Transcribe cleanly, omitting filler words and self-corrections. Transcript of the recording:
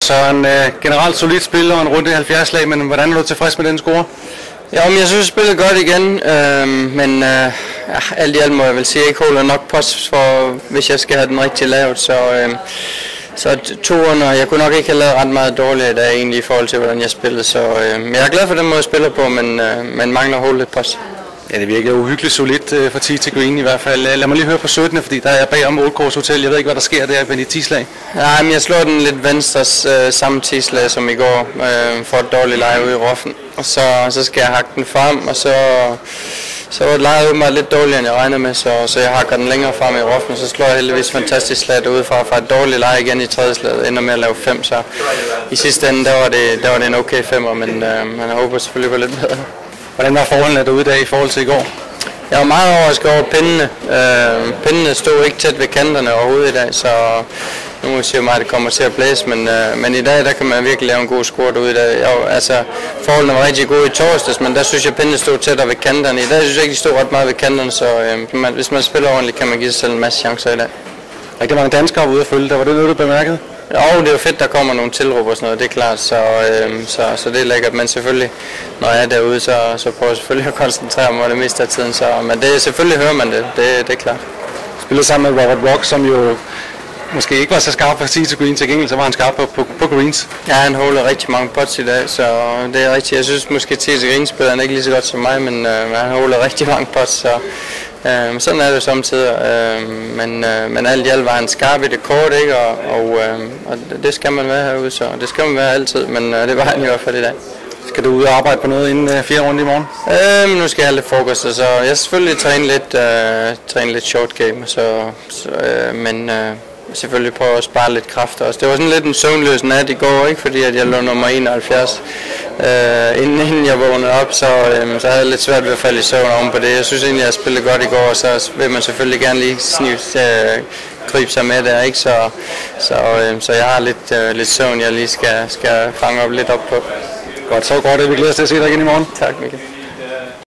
Så en generelt solid spil og en runde i 70 slag, men hvordan er du tilfreds med den score? Ja, men jeg synes, spillet godt igen, men alt i alt må jeg vel sige, at jeg ikke holder nok post for, hvis jeg skal have den rigtig lavet, så toeren, og jeg kunne nok ikke have lavet ret meget dårligt i dag egentlig i forhold til, hvordan jeg spillede, så jeg er glad for den måde, jeg spiller på, men mangler at holde lidt post. Ja, det virker uhyggeligt solidt fra 10 til green i hvert fald. Lad mig lige høre på 17, fordi der er bagom Old Course Hotel. Jeg ved ikke, hvad der sker der med de 10 slag. Nej, men jeg slår den lidt venstres samme 10 slag som i går, for et dårligt leje ude i roffen. Og så skal jeg hakke den frem, og så var lejet mig lidt dårligere, end jeg regnede med, så jeg hakker den længere frem i roffen, og så slår jeg heldigvis fantastisk slag derude fra et dårligt leje igen i tredje slag, ender med at lave 5, så i sidste ende, der var det en okay 5'er, men jeg håber selvfølgelig på lidt bedre. Hvordan var forholdene derude i dag i forhold til i går? Jeg var meget overrasket over pindene. Pindene stod ikke tæt ved kanterne overhovedet i dag, så nu må vi se, hvor meget det kommer til at blæse, men i dag der kan man virkelig lave en god score derude i dag. Forholdene var rigtig gode i torsdags, men der synes jeg, pindene stod tættere ved kanterne. I dag synes jeg ikke, de stod ret meget ved kanterne, så hvis man spiller ordentligt, kan man give sig selv en masse chancer i dag. Rigtig mange danskere ude at følge. Var det noget, du bemærkede? Ja, det er jo fedt, der kommer nogle tilråb og sådan noget, det er klart, så det er lækkert, men selvfølgelig, når jeg er derude, så prøver jeg selvfølgelig at koncentrere mig det meste af tiden, men det, selvfølgelig hører man det er klart. Spillede sammen med Robert Rock, som jo måske ikke var så skarp fra 10 til green, til gengæld så var han skarp på greens. Ja, han holder rigtig mange pots i dag, så det er rigtigt. Jeg synes måske 10 til green spiller han ikke lige så godt som mig, men han holder rigtig mange pots, så sådan er det jo samtidig, men alt i alt var han skarp i det kort, ikke? Og det skal man være herude, så det skal man være altid, men det var han i hvert fald i dag. Skal du ud og arbejde på noget inden 4 runde i morgen? Nu skal jeg have lidt frokost, så jeg selvfølgelig træne lidt short game, men selvfølgelig prøve at spare lidt kræfter også. Det var sådan lidt en søvnløs nat i går, ikke? Fordi at jeg lå nummer 71, inden jeg vågnede op, så havde jeg lidt svært ved at falde i søvn oven på det. Jeg synes egentlig, at jeg spillede godt i går, og så vil man selvfølgelig gerne lige gribe sig med der, ikke? Så jeg har lidt søvn, jeg lige skal fange lidt op på. Godt, så godt, vi glæder os til at se dig igen i morgen. Tak, Mikkel.